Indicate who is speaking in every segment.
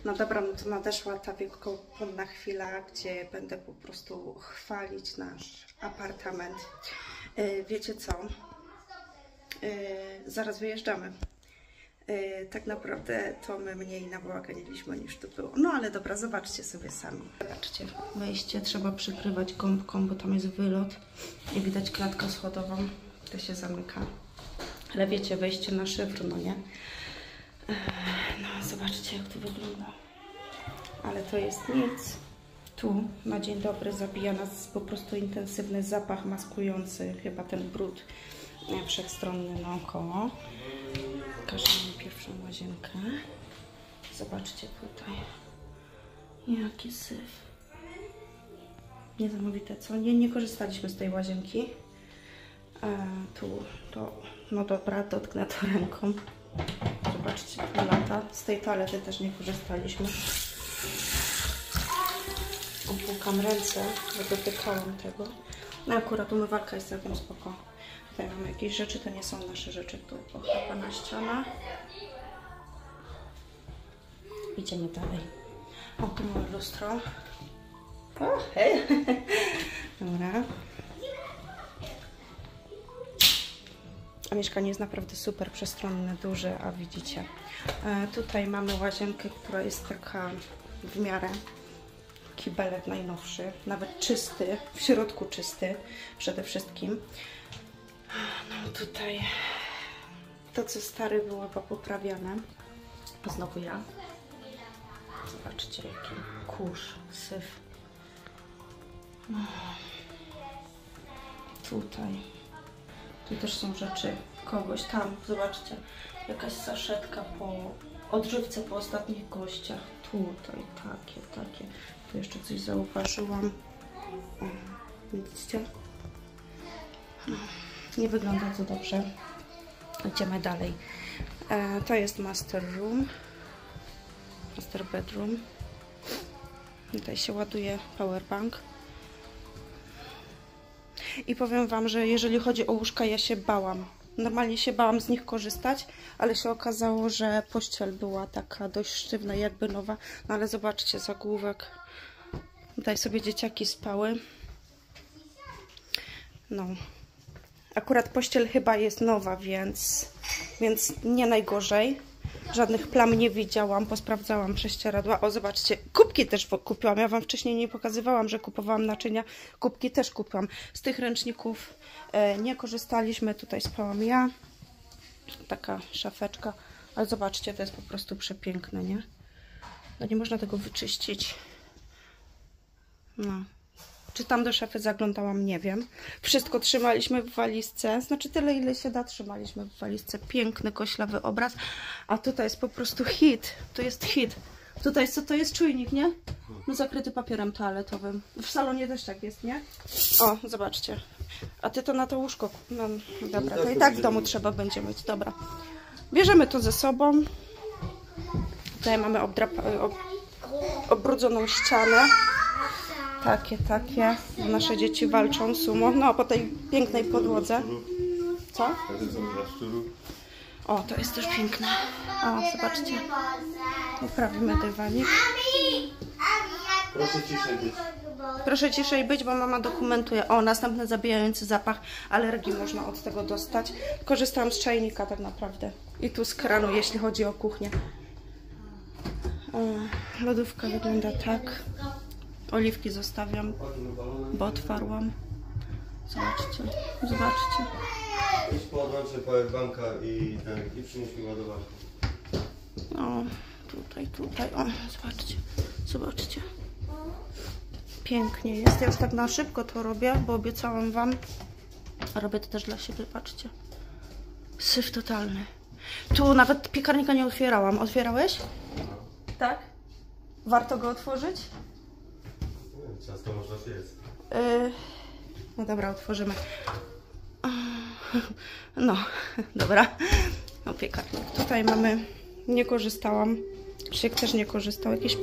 Speaker 1: No dobra, no to nadeszła ta wielkopomna chwila, gdzie będę po prostu chwalić nasz apartament. Wiecie co? Zaraz wyjeżdżamy. Tak naprawdę to my mniej nabałaganiliśmy niż tu było. No ale dobra, zobaczcie sobie sami. Zobaczcie, wejście trzeba przykrywać gąbką, bo tam jest wylot i widać klatkę schodową, to się zamyka. Ale wiecie, wejście na szyfr, no nie? No zobaczcie, jak to wygląda. Ale to jest nic. Tu na dzień dobry zabija nas po prostu intensywny zapach maskujący chyba ten brud wszechstronny naokoło. Pokażę wam pierwszą łazienkę. Zobaczcie tutaj. Jaki syf. Niesamowite, co? Nie korzystaliśmy z tej łazienki. Tu to, no dobra, dotknę to ręką. Zobaczcie, lata. Z tej toalety też nie korzystaliśmy. Opłukam ręce, bo dotykałam tego. No akurat umywalka jest całkiem spoko. Tutaj mamy jakieś rzeczy, to nie są nasze rzeczy. Tu pochlapana ściana. Idziemy dalej. O, tu mamy lustro. O, hej! Dobra. A mieszkanie jest naprawdę super przestronne, duże, a widzicie. Tutaj mamy łazienkę, która jest taka w miarę. Kibelek najnowszy, nawet czysty, w środku czysty przede wszystkim. No tutaj to, co stare było chyba poprawiane. Znowu ja. Zobaczcie, jaki kurz, syf. Tutaj. Tu też są rzeczy kogoś. Tam, zobaczcie, jakaś saszetka po odżywce po ostatnich gościach. Tutaj takie. Tu jeszcze coś zauważyłam. O, widzicie? Nie wygląda to dobrze. Idziemy dalej. To jest master room. Master bedroom. Tutaj się ładuje powerbank. I powiem wam, że jeżeli chodzi o łóżka, ja się bałam. Normalnie się bałam z nich korzystać, ale się okazało, że pościel była taka dość sztywna, jakby nowa. No ale zobaczcie, zagłówek. Tutaj sobie dzieciaki spały. No. Akurat pościel chyba jest nowa, więc nie najgorzej. Żadnych plam nie widziałam, posprawdzałam prześcieradła. O, zobaczcie, kubki też kupiłam. Ja wam wcześniej nie pokazywałam, że kupowałam naczynia. Kubki też kupiłam. Z tych ręczników nie korzystaliśmy. Tutaj spałam ja. Taka szafeczka. Ale zobaczcie, to jest po prostu przepiękne, nie? No nie można tego wyczyścić. No. Czy tam do szafy zaglądałam? Nie wiem. Wszystko trzymaliśmy w walizce. Znaczy tyle, ile się da, trzymaliśmy w walizce. Piękny, koślawy obraz. A tutaj jest po prostu hit. To jest hit. Tutaj co to jest? Czujnik, nie? No zakryty papierem toaletowym. W salonie też tak jest, nie? O, zobaczcie. A ty to na to łóżko. No, dobra, to i tak w domu trzeba będzie mieć. Dobra. Bierzemy to ze sobą. Tutaj mamy obrudzoną ścianę. Takie. Nasze dzieci walczą sumo. No, po tej pięknej podłodze. Co? O, to jest też piękne. O, zobaczcie. Poprawimy dywanik.
Speaker 2: Proszę ciszej być.
Speaker 1: Proszę ciszej być, bo mama dokumentuje. O, następny zabijający zapach. Alergii można od tego dostać. Korzystam z czajnika tak naprawdę. I tu z kranu, jeśli chodzi o kuchnię. O, lodówka wygląda tak. Oliwki zostawiam, bo otwarłam. Zobaczcie.
Speaker 2: Podłączę powerbanka i przynieś mi ładowarkę.
Speaker 1: O, tutaj. O, zobaczcie. Pięknie jest. Ja już tak na szybko to robię, bo obiecałam wam. Robię to też dla siebie, patrzcie. Syf totalny. Tu nawet piekarnika nie otwierałam. Otwierałeś? Tak? Warto go otworzyć?
Speaker 2: Ciasto można zjeść.
Speaker 1: No dobra, otworzymy. No, dobra. No, piekarnik. Tutaj mamy, nie korzystałam. Krzyk też nie korzystał. Jakieś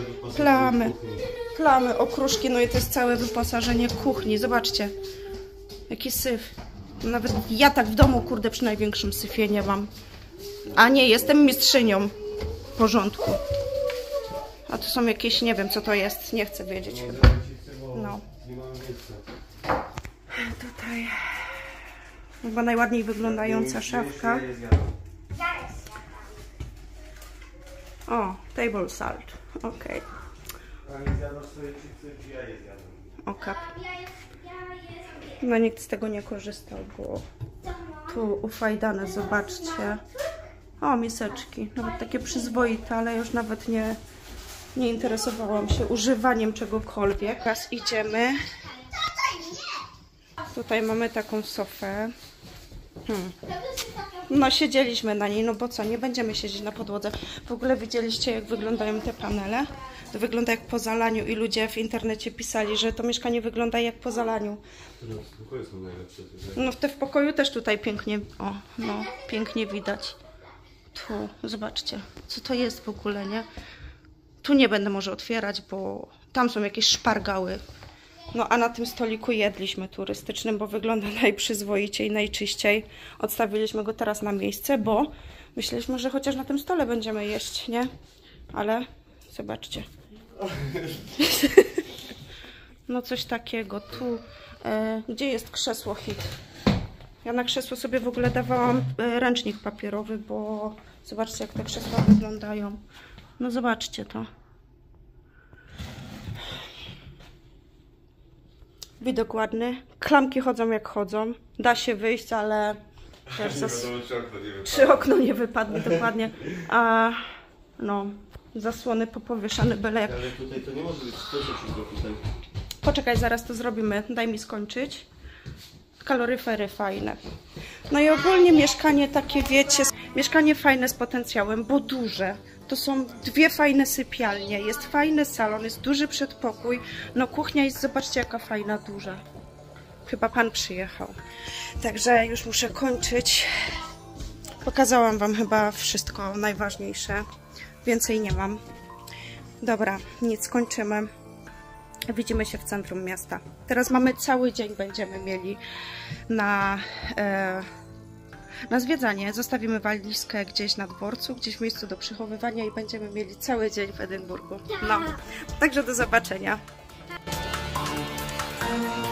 Speaker 1: plamy, okruszki. No i to jest całe wyposażenie kuchni. Zobaczcie, jaki syf. Nawet ja tak w domu, kurde, przy największym syfie nie mam. A nie, jestem mistrzynią porządku. to są jakieś, nie wiem co to jest, nie chcę wiedzieć
Speaker 2: No,
Speaker 1: chyba.
Speaker 2: no. Nie mamy miejsca.
Speaker 1: Tutaj chyba najładniej wyglądająca szafka. O, table salt. Okej.
Speaker 2: Pani zjada swoje chipsy, czy ja je zjadam?
Speaker 1: Okay. No nikt z tego nie korzystał, bo tu ufajdane, zobaczcie. O, miseczki. Nawet takie przyzwoite, ale już nawet nie interesowałam się używaniem czegokolwiek. Teraz idziemy. Tutaj mamy taką sofę. No siedzieliśmy na niej, no bo co, nie będziemy siedzieć na podłodze. W ogóle widzieliście jak wyglądają te panele? To wygląda jak po zalaniu i ludzie w internecie pisali, że to mieszkanie wygląda jak po zalaniu.
Speaker 2: W pokoju są najlepsze tutaj.
Speaker 1: No te w pokoju też tutaj pięknie, o, no, pięknie widać. Tu, zobaczcie, co to jest w ogóle, nie? Tu nie będę może otwierać, bo tam są jakieś szpargały. No a na tym stoliku jedliśmy turystycznym, bo wygląda najprzyzwoiciej, najczyściej. Odstawiliśmy go teraz na miejsce, bo myśleliśmy, że chociaż na tym stole będziemy jeść, nie? Ale zobaczcie. No coś takiego. Tu, gdzie jest krzesło hit? Ja na krzesło sobie w ogóle dawałam ręcznik papierowy, bo zobaczcie jak te krzesła wyglądają. No zobaczcie to. Widok ładny. Klamki chodzą jak chodzą. Da się wyjść, ale też czy okno nie wypadnie dokładnie. A no, zasłony popowieszane byle jak.
Speaker 2: Ale tutaj to nie może być 100 tutaj.
Speaker 1: Poczekaj, zaraz to zrobimy. Daj mi skończyć. Kaloryfery fajne. No i ogólnie mieszkanie takie, wiecie, mieszkanie fajne z potencjałem, bo duże. To są dwie fajne sypialnie, jest fajny salon, jest duży przedpokój. No kuchnia jest, zobaczcie jaka fajna, duża. Chyba pan przyjechał. Także już muszę kończyć. Pokazałam wam chyba wszystko najważniejsze. Więcej nie mam. Dobra, nic, kończymy. Widzimy się w centrum miasta. Teraz mamy cały dzień, będziemy mieli na zwiedzanie. Zostawimy walizkę gdzieś na dworcu, gdzieś w miejscu do przechowywania i będziemy mieli cały dzień w Edynburgu. No, także do zobaczenia.